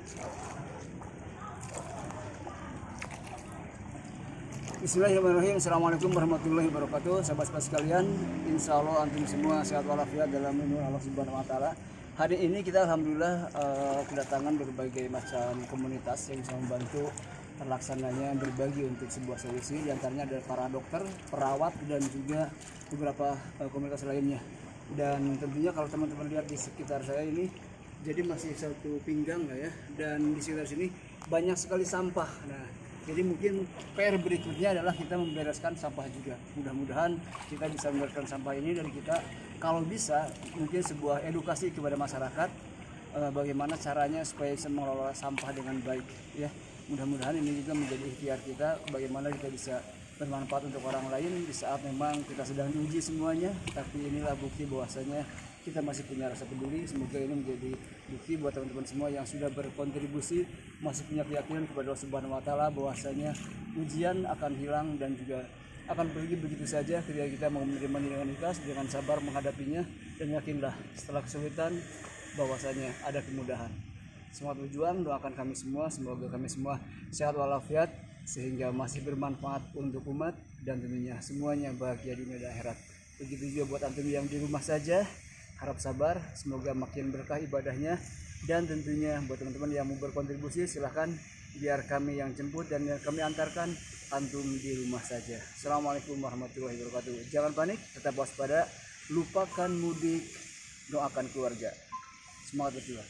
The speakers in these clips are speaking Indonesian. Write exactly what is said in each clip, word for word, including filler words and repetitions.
Bismillahirrahmanirrahim. Assalamualaikum warahmatullahi wabarakatuh. Sahabat-sahabat sekalian, insya Allah antum semua sehat walafiat dalam lindungan Allah Subhanahu Wa Taala. Hari ini kita alhamdulillah uh, kedatangan berbagai macam komunitas yang bisa membantu terlaksananya berbagi untuk sebuah solusi. Di antaranya ada para dokter, perawat, dan juga beberapa uh, komunitas lainnya. Dan tentunya kalau teman-teman lihat di sekitar saya ini, jadi masih satu pinggang lah ya. Dan di sekitar sini banyak sekali sampah. Nah, jadi mungkin P R berikutnya adalah kita membereskan sampah juga. Mudah-mudahan kita bisa membereskan sampah ini dari kita. Kalau bisa, mungkin sebuah edukasi kepada masyarakat eh, bagaimana caranya supaya bisa mengelola sampah dengan baik. Ya, mudah-mudahan ini juga menjadi ikhtiar kita. Bagaimana kita bisa bermanfaat untuk orang lain di saat memang kita sedang diuji semuanya. Tapi inilah bukti bahwasanya kita masih punya rasa peduli. Semoga ini menjadi bukti buat teman-teman semua yang sudah berkontribusi, masih punya keyakinan kepada Allah Subhanahu Wa Taala bahwasanya ujian akan hilang dan juga akan pergi begitu saja ketika kita mau menerimanya dengan ikhlas, dengan sabar menghadapinya, dan yakinlah setelah kesulitan bahwasanya ada kemudahan. Semangat berjuang, doakan kami semua, semoga kami semua sehat walafiat sehingga masih bermanfaat untuk umat dan tentunya semuanya bahagia dunia dan akhirat. Begitu juga buat antum yang di rumah saja, harap sabar, semoga makin berkah ibadahnya. Dan tentunya buat teman-teman yang mau berkontribusi, silahkan biar kami yang jemput dan yang kami antarkan, antum di rumah saja. Assalamualaikum warahmatullahi wabarakatuh. Jangan panik, tetap waspada, lupakan mudik, doakan keluarga. Semangat berjuang.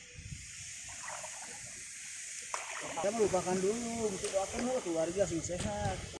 Kita melupakan dulu, untuk doakan keluarga sing sehat.